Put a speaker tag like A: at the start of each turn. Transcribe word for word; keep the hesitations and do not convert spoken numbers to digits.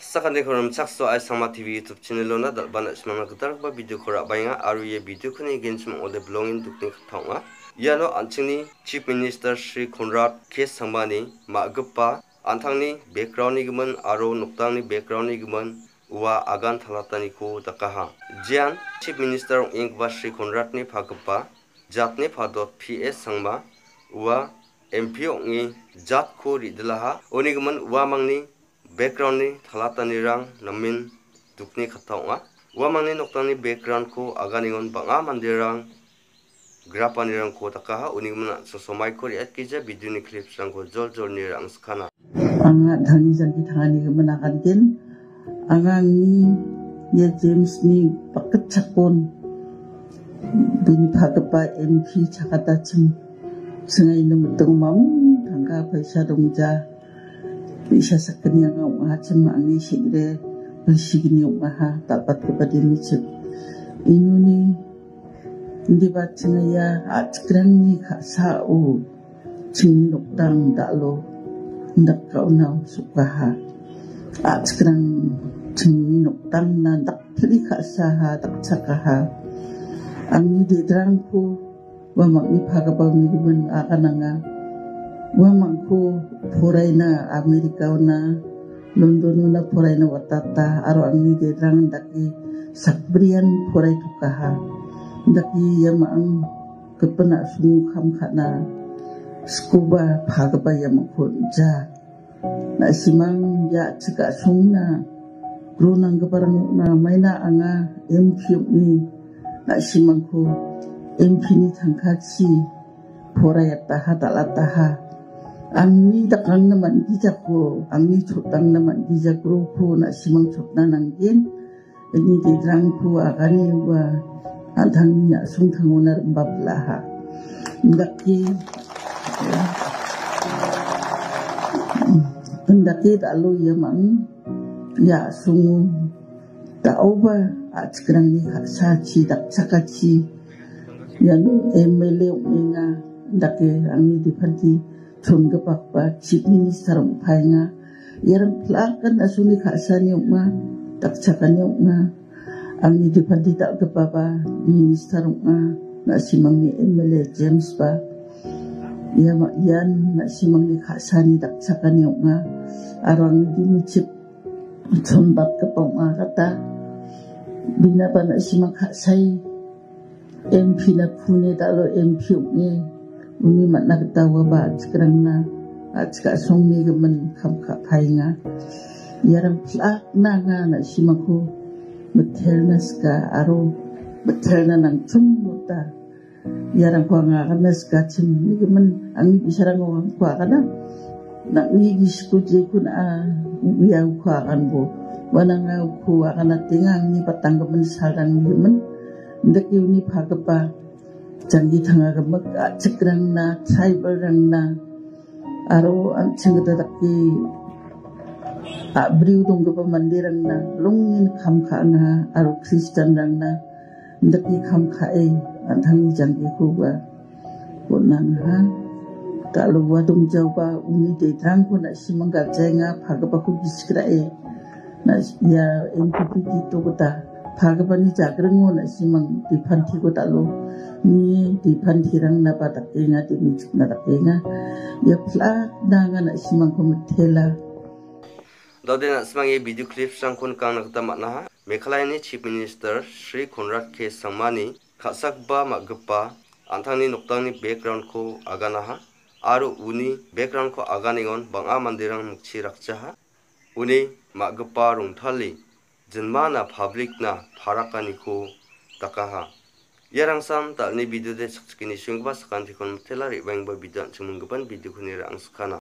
A: Sakande koram sakso ai sama T V YouTube channel lona dalbana smana gitar ba video kora bainga aru ye video kuni gensum ode belonging dukni khawnga iano anchingni Chief Minister Shri Konrad K Sangmani magpa anthangni background ni giman aru noktangni background ni giman ua agan thalatani ko dakaha jian Chief Minister ingba Shri Konrad ni phagpa jatni phadot P S Sangma ua M P ongi jat ko ridlaha onigiman ua mangni background ni thalatani rang namin dukni khawnga ua mangni noktangni background ko aganigon banga mandirang grapani rang ko takaha onigiman sosomai ko riat kija video ni clips rang ko jol jol ni rang skana
B: anga dhani jangi thangani gmanakan din angang ni ye James ni pakat chakon bini phagpa M P chakata chim sengai num tung mam thangka paisa dongja bisa sakanya ngau ngacem angi sigre bersigini umaha dapat kepada micip inu ni ndi batnya ya atkrang ni khasa u ching nokdang dalo ndak kauna sukaha atkrang ching nokdang na dak thli khasa ha dak chakaha angi didrangku wa makni phagaba mi giben akananga wa mangku foraina Amerika na London na foraina watata aro angni derang daki sakbrian forai tukaha daki yama ang kepena sungu kham khana skuba phagba yama khonja na simang ya chika sungna grunang gabarang na maina anga M P ni na simang ko M P ni thangkhachi forai taha talataha angni dakang naman gija ko angni chotang naman gija ko na simang chotna nanggin ini didrang ko agani wa antang ni asung thangonar mbablaha ndaki ndaki dalo yamang ya sungu taoba achkrang ni khasa chi dak chakachi yan M L A nga ndaki angni dipanti Chungga pakpa Chief Minister umphainga yarang plakan asuni khasani umma takchakani umma angni dipandi tak kepapa minister umma nasimang ni M L A James ba ya yan nasimang ni khasani takchakani umma arang di micip chombat kapong kata bina pa nasimang khasai M P na pune dalo M P umni uni mat nak tawa ba sekarang na at ka song mi gaman kham kha phainga yarang plak na nga na simako betel na ska aro betel na nang chung muta yarang ko nga kana ska chim mi gaman ang bisarang ko ko kana na ni gisku je kun a biya ko kan bo wana nga ko kana tingang ni patang gaman sarang mi gaman ndak yuni phagpa jangi thanga gamak chikrang na tribal rang na aro an chingda dakki abriu dong gapa mandirang na lungin kham kha na aro Christian rang na ndakki kham kha e anthang jangi ko ba konang ha talu wa dong jaw ba uni de drang ko na simanga jenga phagaba ko biskra e na ya M P P to ta phagabani jagrang na simang dipanthi ko talo ni dipanthirang na patakenga dimicuk na takenga ya plak danga na simang komitela
A: dode na simang ye video clips sang kun kang nakta makna Meghalaya ni Chief Minister Shri Konrad K Sangmani khasakba magpa anthangni noktangni background ko aganaha aru uni background ko aganingon banga mandirang mukchi rakchaha uni magpa rongthali jinmana public na pharakani ko takaha yarang sam talni video de sakskini sungba sakanti kon mutela ribang ba video chumunggapan video kuni rang skana